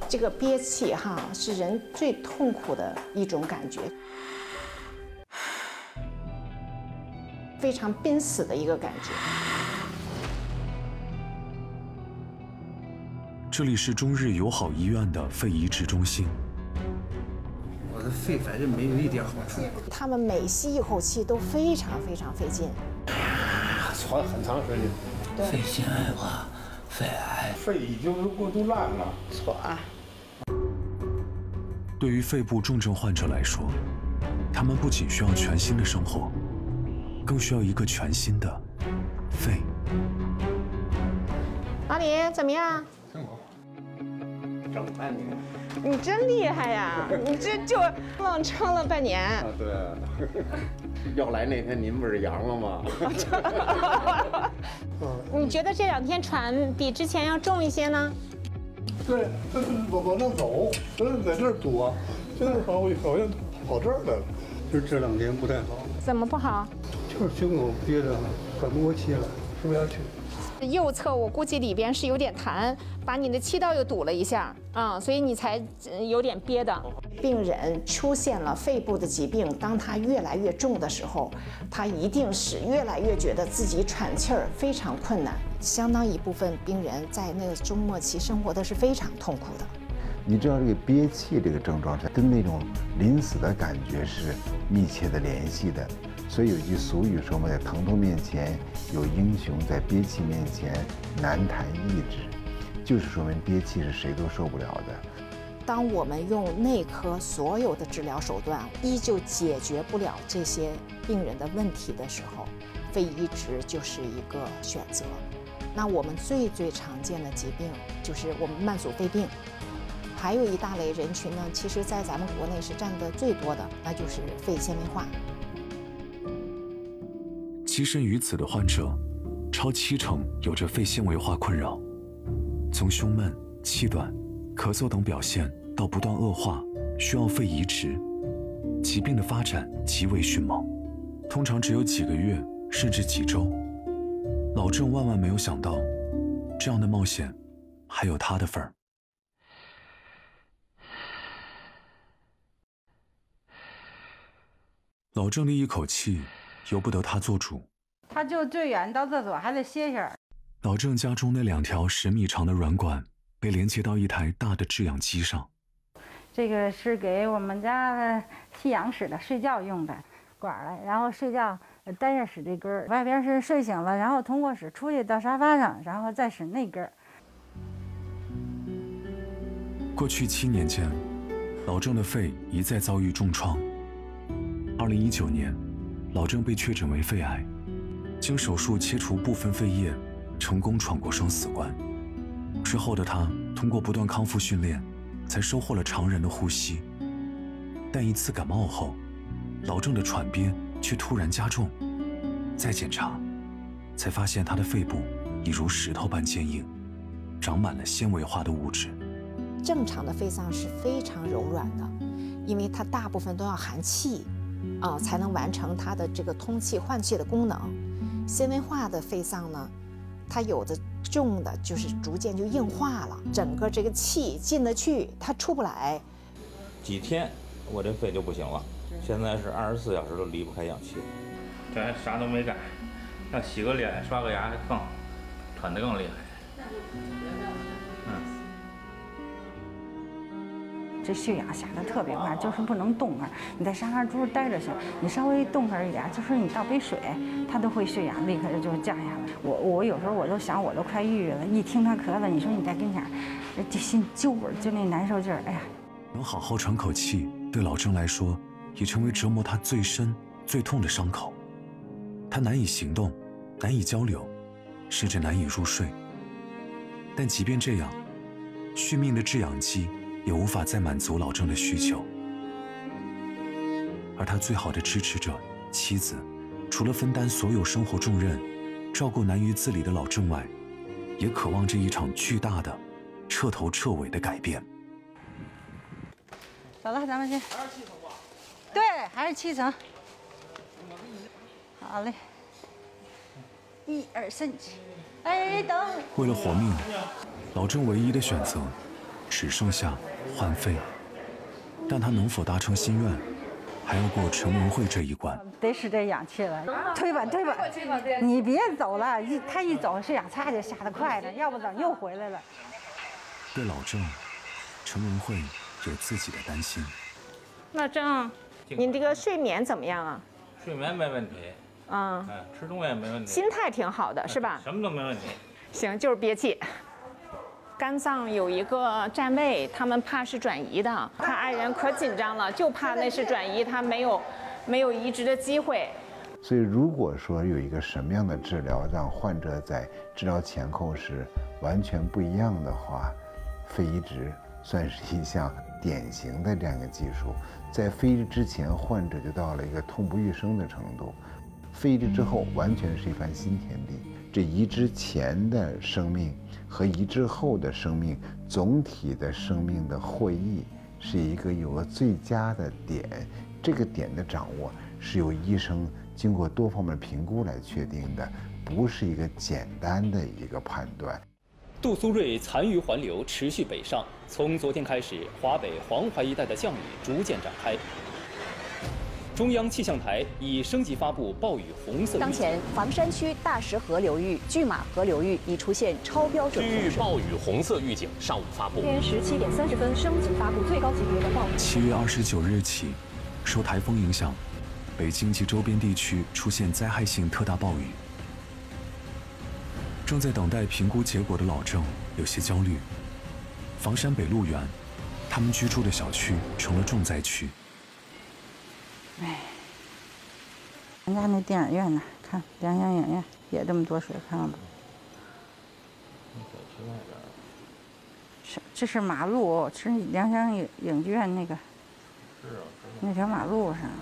这个憋气哈，是人最痛苦的一种感觉，非常濒死的一个感觉。 这里是中日友好医院的肺移植中心。 我的肺反正没有一点好处。 他们每吸一口气都非常费劲， 喘很长时间。 对， 肺纤维化、肺癌， 肺已经过度烂了， 喘。 对于肺部重症患者来说，他们不仅需要全新的生活，更需要一个全新的肺。 老李怎么样？ 挺好。整半年。 你真厉害呀！你这就愣撑了半年。 啊，对。要来那天您不是阳了吗？ 你觉得这2天喘比之前要重一些呢？ 对，这是往上走，真是在这儿躲，现在好像跑这儿来了。就这2天不太好。 怎么不好？ 就是胸口憋着，喘不过气来，说不下去。 右侧我估计里边是有点痰，把你的气道又堵了一下啊，所以你才有点憋的。病人出现了肺部的疾病，当他越来越重的时候，他一定是越来越觉得自己喘气儿非常困难。相当一部分病人在那个中末期生活的是非常痛苦的。 你知道这个憋气这个症状是跟那种临死的感觉是密切的联系的。所以有句俗语说嘛，在疼痛面前有英雄，在憋气面前难谈意志，就是说明憋气是谁都受不了的。 当我们用内科所有的治疗手段依旧解决不了这些病人的问题的时候，肺移植就是一个选择。那我们最常见的疾病就是我们慢阻肺病，还有一大类人群呢，其实在咱们国内是占的最多的，那就是肺纤维化。 栖身于此的患者，超70%有着肺纤维化困扰，从胸闷、气短、咳嗽等表现到不断恶化，需要肺移植，疾病的发展极为迅猛，通常只有几个月甚至几周。老郑万万没有想到，这样的冒险还有他的份儿。老郑的一口气由不得他做主， 他就最远到厕所还得歇歇。 老郑家中那2条10米长的软管被连接到一台大的制氧机上。 这个是给我们家吸氧室的睡觉用的管来，然后睡觉单人使这根儿，外边是睡醒了，然后通过室出去到沙发上，然后再使那根儿。 过去7年间，老郑的肺一再遭遇重创。2019年，老郑被确诊为肺癌，经手术切除部分肺叶，成功闯过生死关。之后的他通过不断康复训练，才收获了常人的呼吸。但一次感冒后，老郑的喘憋却突然加重。再检查，才发现他的肺部已如石头般坚硬，长满了纤维化的物质。 正常的肺脏是非常柔软的，因为它大部分都要含气，才能完成它的这个通气换气的功能。纤维化的肺脏呢，它有的重的就是逐渐就硬化了，整个这个气进得去，它出不来。 几天我这肺就不行了，现在是24小时都离不开氧气。这啥都没干，要洗个脸、刷个牙更喘得更厉害。 这血氧下得特别快，就是不能动啊！你在沙发桌待着行，你稍微动弹一点，就说你倒杯水，它都会血氧立刻就降下来。我有时候我都想，我都快抑郁了。一听他咳嗽，你说你在跟前，这心揪着，就那难受劲儿，哎呀！ 能好好喘口气，对老郑来说，已成为折磨他最深、最痛的伤口。他难以行动，难以交流，甚至难以入睡。但即便这样，续命的制氧机也无法再满足老郑的需求。而他最好的支持者妻子，除了分担所有生活重任，照顾难于自理的老郑外，也渴望这一场巨大的、彻头彻尾的改变。 走了，咱们去。还是7层吧？对，还是7层。好嘞。1、2、3，哎，等。 为了活命，老郑唯一的选择只剩下换肺，但他能否达成心愿，还要过陈文慧这一关。 得使这氧气了，推吧，你别走了，他一走血压差就下得快了，要不等又回来了。 对老郑，陈文慧有自己的担心。 老郑，你这个睡眠怎么样啊？ 睡眠没问题。吃东西也没问题。 心态挺好的，是吧？ 什么都没问题。 行，就是憋气。肝脏有一个占位，他们怕是转移的。他爱人可紧张了，就怕那是转移，他没有移植的机会。 所以，如果说有一个什么样的治疗让患者在治疗前后是完全不一样的话，肺移植算是一项典型的这样一个技术。在肺移植之前，患者就到了一个痛不欲生的程度；肺移植之后，完全是一番新天地。这移植前的生命和移植后的生命，总体的生命的获益是一个有个最佳的点。这个点的掌握是由医生经过多方面评估来确定的，不是一个简单的一个判断。 杜苏芮残余环流持续北上，从昨天开始，华北、黄淮一带的降雨逐渐展开。中央气象台已升级发布暴雨红色预警。 当前，房山区大石河流域、拒马河流域已出现超标准。 区域暴雨红色预警上午发布。 今天17点30分升级发布最高级别的暴雨。 7月29日起，受台风影响，北京及周边地区出现灾害性特大暴雨。正在等待评估结果的老郑有些焦虑。房山北路园，他们居住的小区成了重灾区。 人家那电影院呢？看良乡影院也这么多水，看了吧？这是马路，是良乡影剧院那个，那条马路上。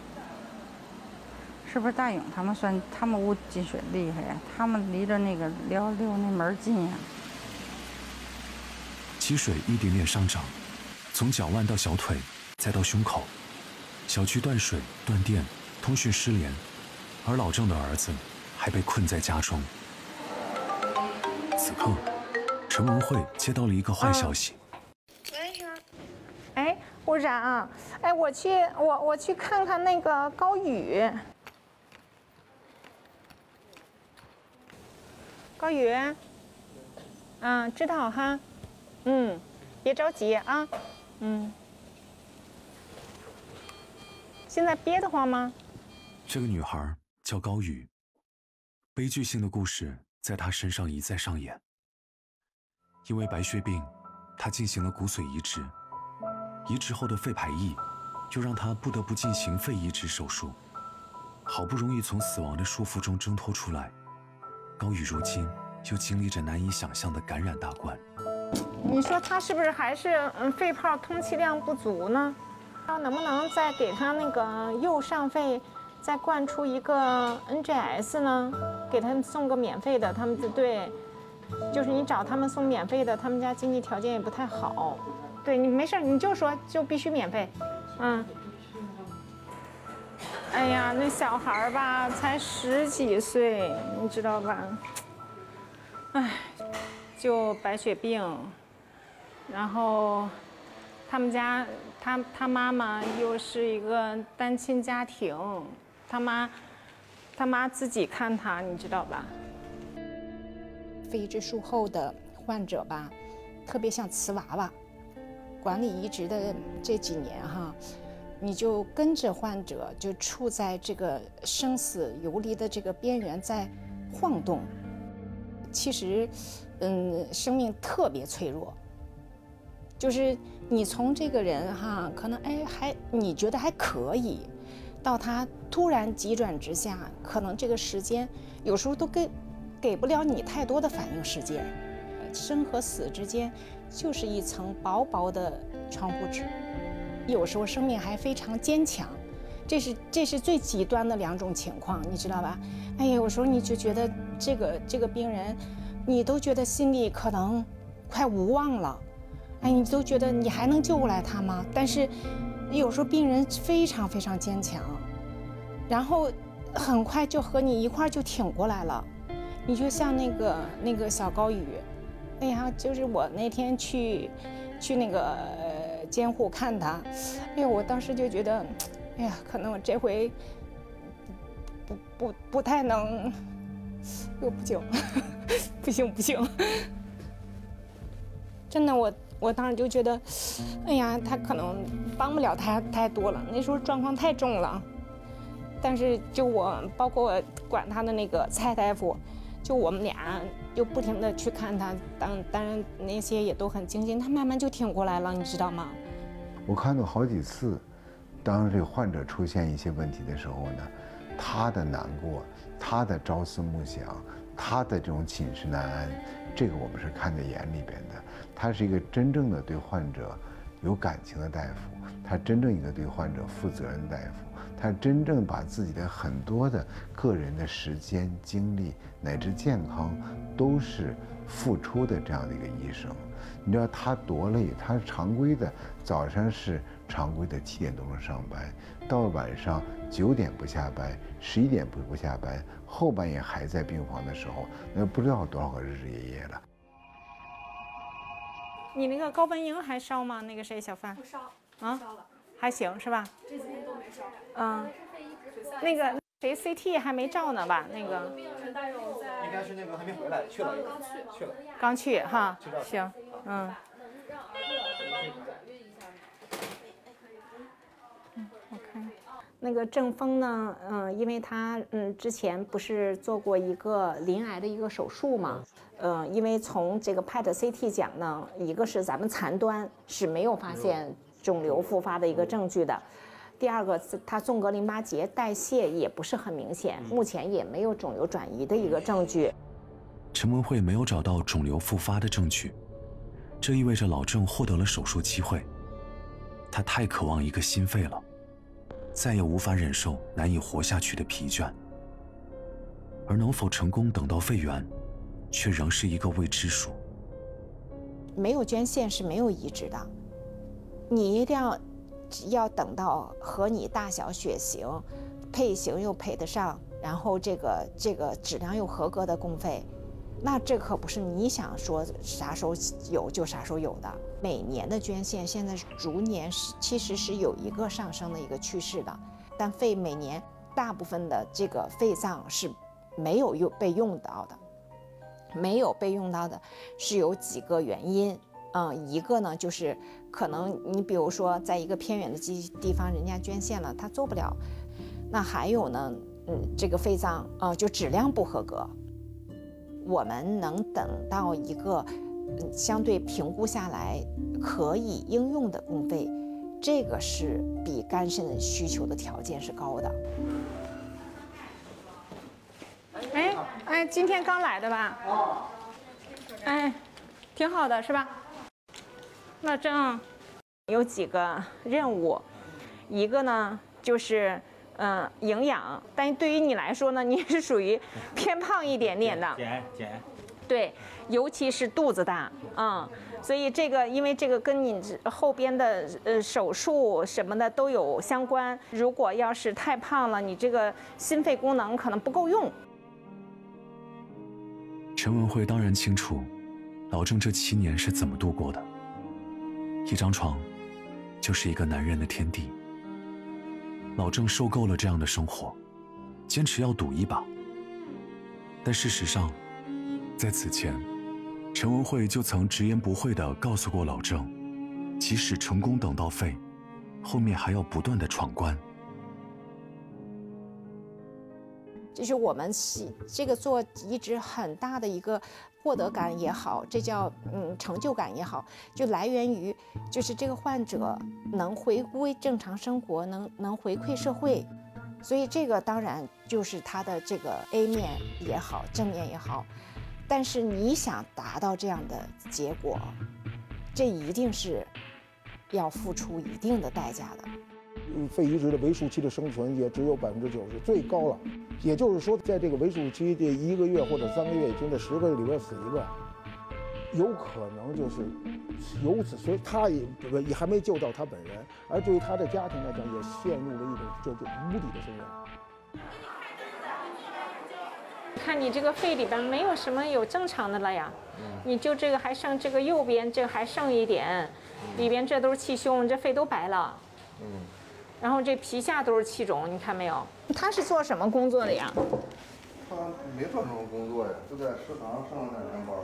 是不是大勇他们屋进水厉害呀？他们离着那个辽六那门近呀。 积水一点点上涨，从脚腕到小腿，再到胸口。小区断水、断电，通讯失联，而老郑的儿子还被困在家中。此刻，陈文慧接到了一个坏消息。 哎，部长，哎，我去看看那个高宇。高宇，知道哈，别着急啊，现在憋得慌吗？ 这个女孩叫高宇，悲剧性的故事在她身上一再上演。因为白血病，她进行了骨髓移植，移植后的肺排异，就让她不得不进行肺移植手术。好不容易从死亡的束缚中挣脱出来，高宇如今又经历着难以想象的感染大关。 你说他是不是还是肺泡通气量不足呢？能不能再给他那个右上肺再灌出一个 NGS 呢？给他们送个免费的，他们对，就是你找他们送免费的，他们家经济条件也不太好。对你没事，你就说就必须免费，哎呀，那小孩吧才10几岁，你知道吧？哎，就白血病，然后他们家他妈妈又是一个单亲家庭，他妈自己看他，你知道吧？肺移植术后的患者吧，特别像瓷娃娃。管理移植的这几年哈，你就跟着患者就处在这个生死游离的这个边缘在晃动。其实，生命特别脆弱。就是你从这个人哈，可能你觉得还可以，到他突然急转直下，可能这个时间有时候都给不了你太多的反应时间。生和死之间就是一层薄薄的窗户纸，有时候生命还非常坚强，这是最极端的2种情况，你知道吧？哎呀，有时候你就觉得这个病人，你都觉得心里可能快无望了，哎，你都觉得你还能救过来他吗？但是有时候病人非常非常坚强，然后很快就和你一块儿就挺过来了。你就像那个小高宇，哎呀，就是我那天去去那个监护看他，哎呦，我当时就觉得，哎呀，可能我这回不太能，不行，不行，真的我当时就觉得，哎呀，他可能帮不了他太多了，那时候状况太重了。但是就我包括我管他的那个蔡大夫，就我们俩就不停的去看他，当然那些也都很精心，他慢慢就挺过来了，你知道吗？ 我看到好几次，当这个患者出现一些问题的时候呢，他的难过，他的朝思暮想，他的这种寝食难安，这个我们是看在眼里边的。他是一个真正的对患者有感情的大夫，他真正一个对患者负责任的大夫。他真正把自己的很多的个人的时间、精力乃至健康，都是付出的这样的一个医生。你知道他多累？他常规的早上是常规的7点多钟上班，到晚上9点不下班，11点不下班，后半夜还在病房的时候，那不知道多少个日日夜夜了。 你那个高本营还烧吗？那个谁，小范？ 不烧， 啊， 烧了， 还行是吧？ 这几天都没烧。 那个谁 CT 还没照呢吧？那个病人带有在， 应该是那个还没回来，去了，去了， 刚去哈，行，我看那个郑峰呢，因为他之前不是做过一个鳞癌的一个手术嘛，因为从这个 PET CT 讲呢，一个是咱们残端是没有发现肿瘤复发的一个证据的。第二个，它纵隔淋巴结代谢也不是很明显，目前也没有肿瘤转移的一个证据。 陈文慧没有找到肿瘤复发的证据，这意味着老郑获得了手术机会。他太渴望一个心肺了，再也无法忍受难以活下去的疲倦。而能否成功等到肺源，却仍是一个未知数。 没有捐献是没有移植的，你一定要等到和你大小血型、配型又配得上，然后这个质量又合格的公费，那这可不是你想说啥时候有就啥时候有的。每年的捐献现在逐年其实是有一个上升的一个趋势的，但肺每年大部分的这个肺脏是没有被用到的，没有被用到的是有几个原因。一个呢就是可能你比如说在一个偏远的地方，人家捐献了，他做不了。那还有呢，这个肺脏就质量不合格。我们能等到一个相对评估下来可以应用的公费，这个是比肝肾需求的条件是高的。哎，今天刚来的吧？哎，挺好的是吧？老郑有几个任务，一个呢就是营养，但对于你来说呢，你是属于偏胖一点点的， 减， 对，尤其是肚子大，所以这个因为这个跟你后边的手术什么的都有相关，如果要是太胖了，你这个心肺功能可能不够用。 陈文慧当然清楚，老郑这7年是怎么度过的。一张床，就是一个男人的天地。老郑受够了这样的生活，坚持要赌一把。但事实上，在此前，陈文慧就曾直言不讳地告诉过老郑，即使成功等到肺，后面还要不断地闯关。 就是我们这个做移植很大的一个获得感也好，这叫成就感也好，就来源于就是这个患者能回归正常生活，能回馈社会，所以这个当然就是他的这个 A 面也好，正面也好，但是你想达到这样的结果，这一定是要付出一定的代价的。 肺移植的围术期的生存也只有90%，最高了。也就是说，在这个围术期的1个月或者3个月中，这10个里边死1个，有可能就是由此，所以他也还没救到他本人，而对于他的家庭来讲，也陷入了一种就是无底的深渊。 看你这个肺里边没有什么有正常的了呀，你就这个还剩这个右边这还剩一点，里边这都是气胸，这肺都白了。然后这皮下都是气肿，你看没有？他是做什么工作的呀？ 他没做什么工作呀，就在食堂上了2年班。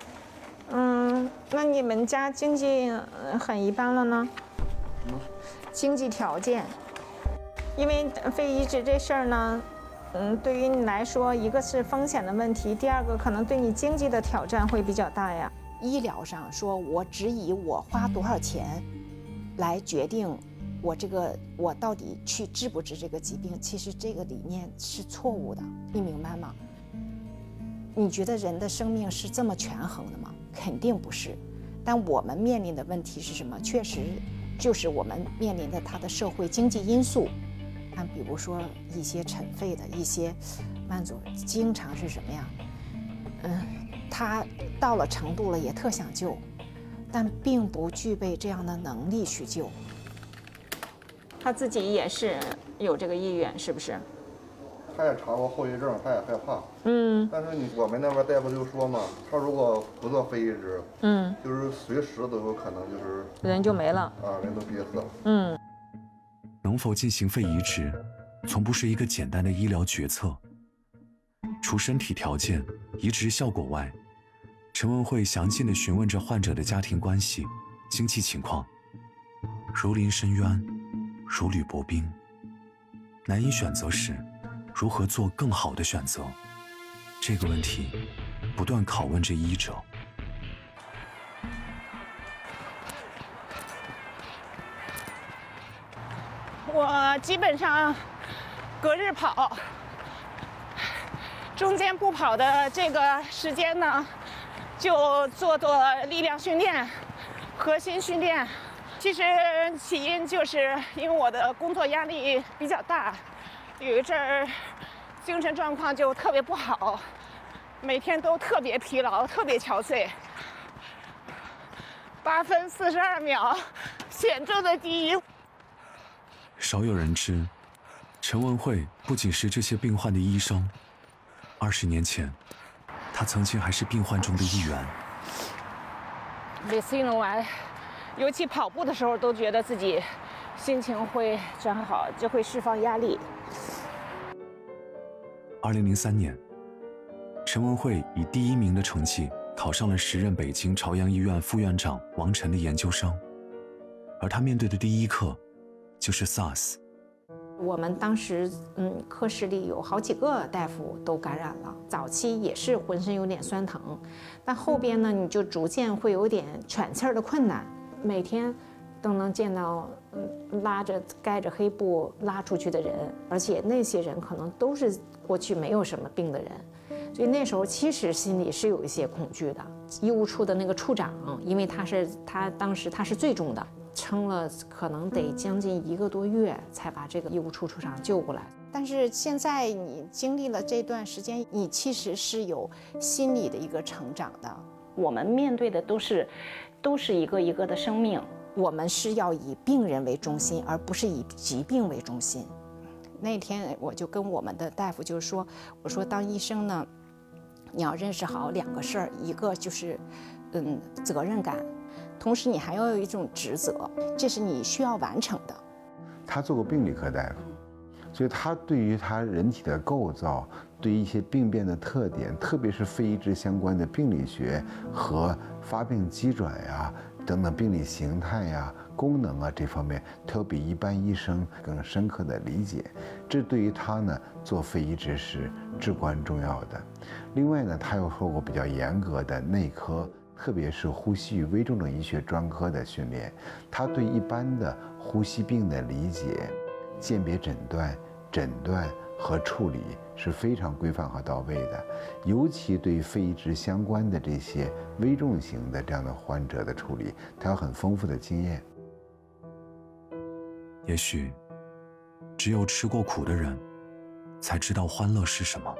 那你们家经济很一般了呢？经济条件，因为肺移植这事儿呢，对于你来说，一个是风险的问题，第二个可能对你经济的挑战会比较大呀。 医疗上说，我只以我花多少钱来决定我到底去治不治这个疾病，其实这个理念是错误的，你明白吗？你觉得人的生命是这么权衡的吗？肯定不是。但我们面临的问题是什么？确实就是我们面临的它的社会经济因素。但比如说一些尘肺的一些慢阻，经常是什么呀？他到了程度了也特想救，但并不具备这样的能力去救。 他自己也是有这个意愿，是不是？ 他也查过后遗症，他也害怕。但是我们那边大夫就说嘛，他如果不做肺移植，就是随时都有可能就是人就没了啊，人都憋死了。 能否进行肺移植，从不是一个简单的医疗决策。除身体条件、移植效果外，陈文慧详尽地询问着患者的家庭关系、经济情况，如临深渊，如履薄冰。难以选择时，如何做更好的选择？这个问题不断拷问着医者。 我基本上隔日跑，中间不跑的这个时间呢，就做力量训练、核心训练。其实起因就是因为我的工作压力比较大，有一阵儿精神状况就特别不好，每天都特别疲劳、特别憔悴。8分42秒，显著的第一。 少有人知，陈文慧不仅是这些病患的医生，20年前，她曾经还是病患中的一员。 每次运动完，尤其跑步的时候，都觉得自己心情会转好，就会释放压力。 2003年，陈文慧以第1名的成绩考上了时任北京朝阳医院副院长王晨的研究生，而她面对的第一课就是 SARS。 我们当时，科室里有好几个大夫都感染了，早期也是浑身有点酸疼，但后边呢，你就逐渐会有点喘气儿的困难，每天都能见到，盖着黑布拉出去的人，而且那些人可能都是过去没有什么病的人，所以那时候其实心里是有一些恐惧的。医务处的那个处长，因为他当时是最重的。撑了可能得将近1个多月才把这个医务处处长救过来。但是现在你经历了这段时间，你其实是有心理的一个成长的。我们面对的都是一个一个的生命，我们是要以病人为中心，而不是以疾病为中心。那天我就跟我们的大夫就说，我说当医生呢，你要认识好2个事儿，一个就是责任感。同时，你还要有一种职责，这是你需要完成的。 他做过病理科大夫，所以他对于他人体的构造，对于一些病变的特点，特别是肺移植相关的病理学和发病机转呀等等病理形态呀、功能啊这方面，他要比一般医生更深刻的理解。这对于他呢做肺移植是至关重要的。另外呢，他又受过比较严格的内科。特别是呼吸与危重症医学专科的训练，他对一般的呼吸病的理解、鉴别诊断和处理是非常规范和到位的。尤其对于肺移植相关的这些危重型的这样的患者的处理，他有很丰富的经验。 也许，只有吃过苦的人，才知道欢乐是什么。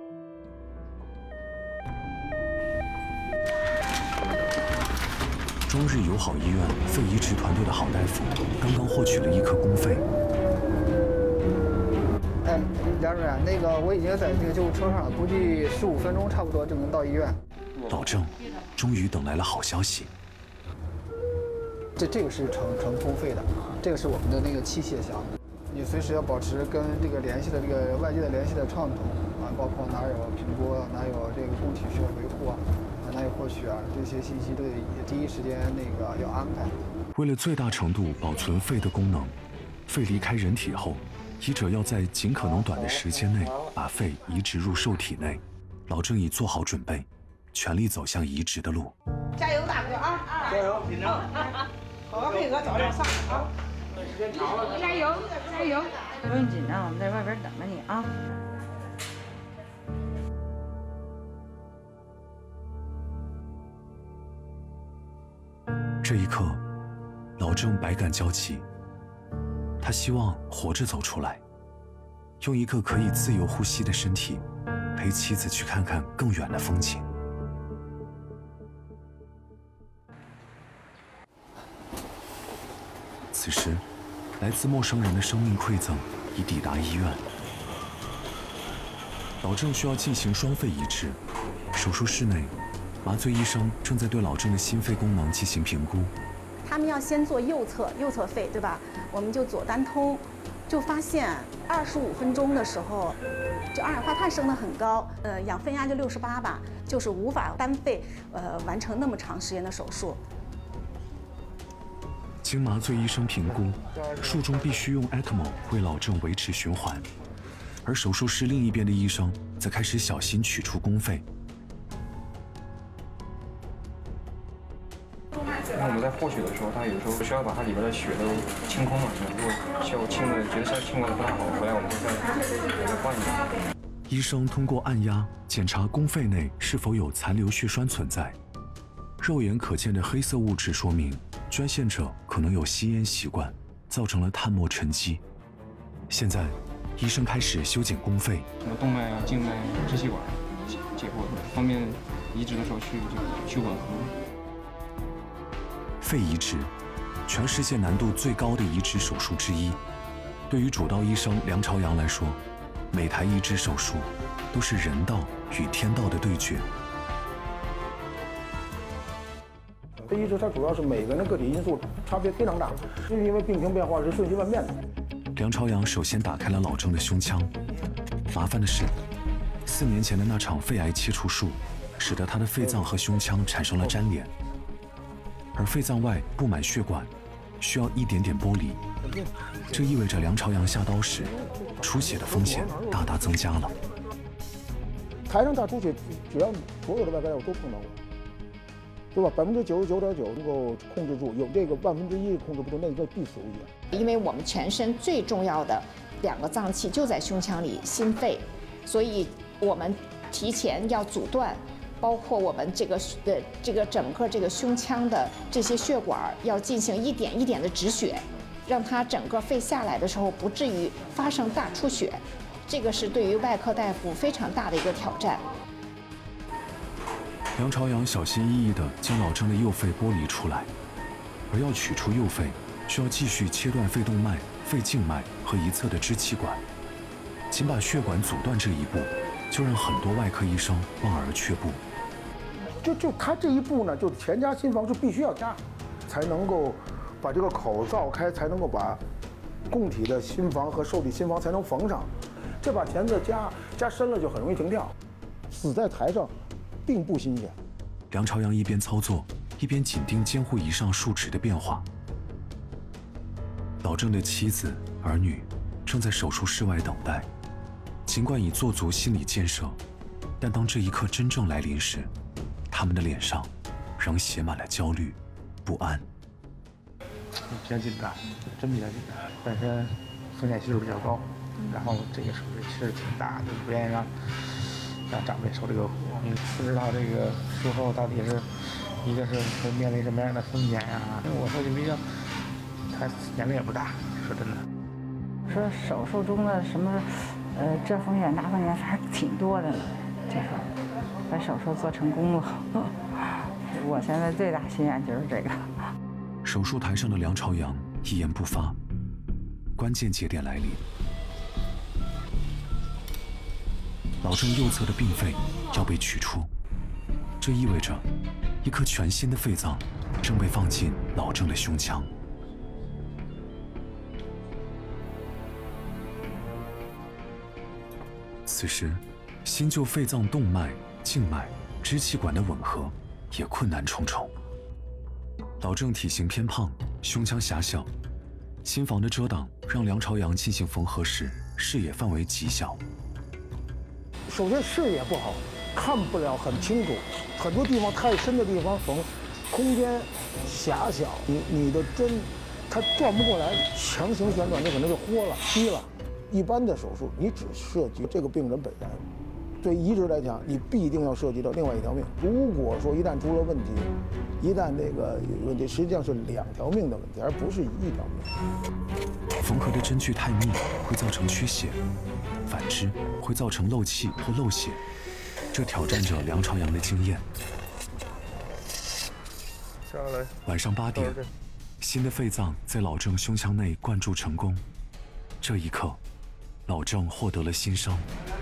中日友好医院肺移植团队的好大夫刚刚获取了1颗公肺。 2 主任，那个我已经在这个救护车上了，估计15分钟差不多就能到医院。 老郑终于等来了好消息。 这个是成公费的，这个是我们的那个器械箱。你随时要保持跟这个联系的这个外界的联系的畅通啊，包括哪有评估，哪有这个供体需要维护啊，哪有获取啊，这些信息都得第一时间那个要安排。 为了最大程度保存肺的功能，肺离开人体后，医者要在尽可能短的时间内把肺移植入受体内。老郑已做好准备，全力走向移植的路。 加油，大哥啊！加油，紧张！好好配合，早点上啊！加油，加油！ 不用紧张，我们在外边等着你啊。 这一刻，老郑百感交集。他希望活着走出来，用一个可以自由呼吸的身体，陪妻子去看看更远的风景。此时，来自陌生人的生命馈赠已抵达医院。老郑需要进行双肺移植，手术室内，麻醉医生正在对老郑的心肺功能进行评估。 他们要先做右侧肺，对吧？我们就左单通，就发现25分钟的时候，就二氧化碳升得很高，氧分压就68吧，就是无法单肺完成那么长时间的手术。 经麻醉医生评估，术中必须用 ECMO 为老郑维持循环，而手术室另一边的医生则开始小心取出公肺。 我们在获取的时候，他有时候需要把它里边的血都清空了，如果需要清的，觉得清了不太好，回来我们再换一个。 医生通过按压检查公肺内是否有残留血栓存在，肉眼可见的黑色物质说明捐献者可能有吸烟习惯，造成了碳膜沉积。现在，医生开始修剪公肺， 什么动脉啊、静脉、支气管解剖，方便移植的时候去吻合。 肺移植，全世界难度最高的移植手术之一。对于主刀医生梁朝阳来说，每台移植手术都是人道与天道的对决。 肺移植它主要是每个人个体因素差别非常大，是因为病情变化是瞬息万变的。 梁朝阳首先打开了老郑的胸腔，麻烦的是，4年前的那场肺癌切除术，使得他的肺脏和胸腔产生了粘连。而肺脏外布满血管，需要一点点剥离，这意味着梁朝阳下刀时，出血的风险大大增加了。 台上大出血，只要所有的外科大夫都碰到过，对吧？99.9%能够控制住，有这个1%控制不住，那个必死无疑。 因为我们全身最重要的2个脏器就在胸腔里，心肺，所以我们提前要阻断。包括我们这个整个这个胸腔的这些血管要进行一点一点的止血，让它整个肺下来的时候不至于发生大出血，这个是对于外科大夫非常大的一个挑战。 梁朝阳小心翼翼地将老郑的右肺剥离出来，而要取出右肺，需要继续切断肺动脉、肺静脉和一侧的支气管。仅把血管阻断这一步，就让很多外科医生望而却步。 就他这一步呢，就前夹心房是必须要加，才能够把这个口造开，才能够把供体的心房和受体心房才能缝上。这把钳子加深了就很容易停跳，死在台上并不新鲜。 梁朝阳一边操作，一边紧盯监护仪上数值的变化。老郑的妻子、儿女正在手术室外等待，尽管已做足心理建设，但当这一刻真正来临时，他们的脸上仍写满了焦虑、不安。 比较紧张，真比较紧张。本身风险系数比较高，然后这个手术其实挺大的，不愿意让长辈受这个苦。不知道这个术后到底是一个是会面临什么样的风险呀？因为我说毕竟他年龄也不大，说真的。 说手术中的什么这风险那风险还挺多的呢，就是把手术做成功了。我现在最大心愿就是这个。 手术台上的梁朝阳一言不发，关键节点来临。 老郑右侧的病肺要被取出，这意味着一颗全新的肺脏正被放进老郑的胸腔。此时，新旧肺脏动脉、静脉、支气管的吻合也困难重重。老郑体型偏胖，胸腔狭小，心房的遮挡让梁朝阳进行缝合时视野范围极小。 首先视野不好，看不了很清楚，很多地方太深的地方缝，空间狭小，你的针它转不过来，强行旋转就可能就豁了、劈了。一般的手术，你只涉及这个病人本人。对移植来讲，你必定要涉及到另外一条命。如果说一旦出了问题，一旦这个有问题，实际上是2条命的问题，而不是1条命。 缝合的针距太密会造成缺血，反之会造成漏气或漏血，这挑战着梁朝阳的经验。晚上8点，新的肺脏在老郑胸腔内灌注成功。这一刻，老郑获得了新生。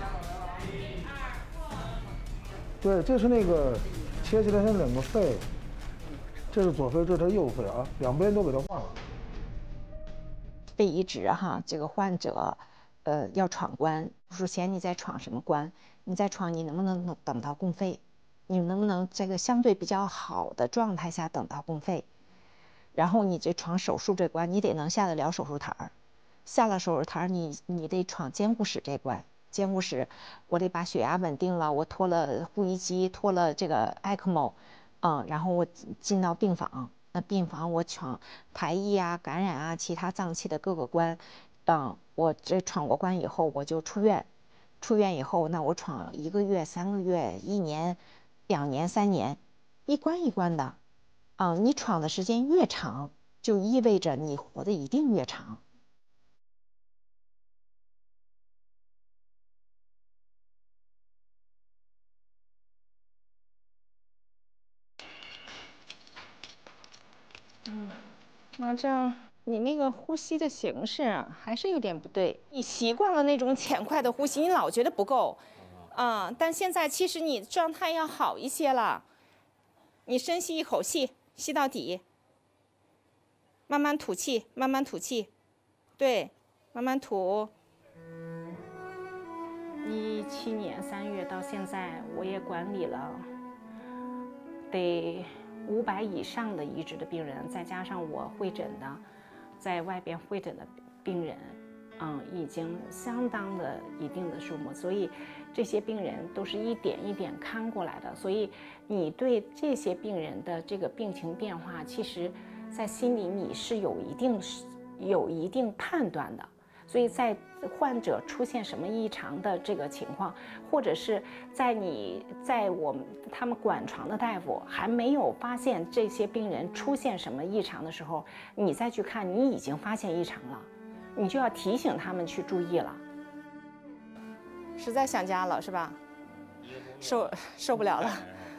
对，这是那个切下来那2个肺，这是左肺，这是右肺啊，两边都给它换了。 肺移植哈，这个患者，要闯关，首先你在闯什么关？你在闯你能不能等到供肺？你能不能这个相对比较好的状态下等到供肺？然后你这闯手术这关，你得能下得了手术台儿，下了手术台儿，你得闯监护室这关。监护室，我得把血压稳定了，我拖了呼吸机，拖了这个 ECMO，然后我进到病房。那病房我闯排异啊、感染啊、其他脏器的各个关，我这闯过关以后我就出院。出院以后，那我闯1个月、3个月、1年、2年、3年，一关一关的。你闯的时间越长，就意味着你活得一定越长。老郑，你那个呼吸的形式啊，还是有点不对。你习惯了那种浅快的呼吸，你老觉得不够，但现在其实你状态要好一些了。你深吸一口气，吸到底，慢慢吐气，慢慢吐气，对，慢慢吐。17年3月到现在，我也管理了得500以上的移植的病人，再加上我会诊的，在外边会诊的病人，已经相当的一定的数目，所以这些病人都是一点一点看过来的，所以你对这些病人的这个病情变化，其实在心里你是有一定判断的。所以在患者出现什么异常的这个情况，或者是在他们管床的大夫还没有发现这些病人出现什么异常的时候，你再去看，你已经发现异常了，你就要提醒他们去注意了。实在想家了是吧？受不了了。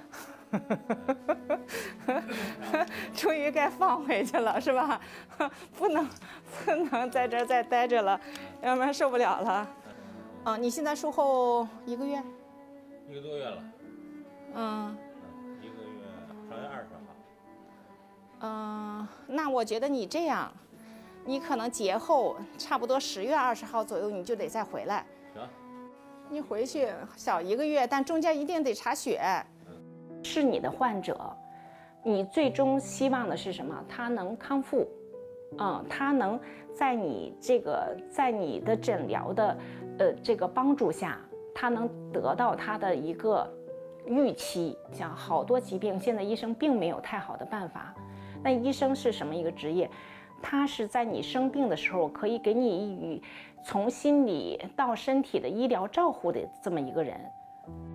终于该放回去了是吧？不能在这儿再待着了，要不然受不了了。你现在术后1个月 ？1个多月了。1个月，3月20号。 那我觉得你这样，你可能节后差不多10月20号左右你就得再回来。 行。 你回去小1个月，但中间一定得查血。是你的患者，你最终希望的是什么？他能康复，他能在你的诊疗的这个帮助下，他能得到他的一个预期。像好多疾病，现在医生并没有太好的办法。那医生是什么一个职业？他是在你生病的时候，可以给你从心理到身体的医疗照护的这么一个人。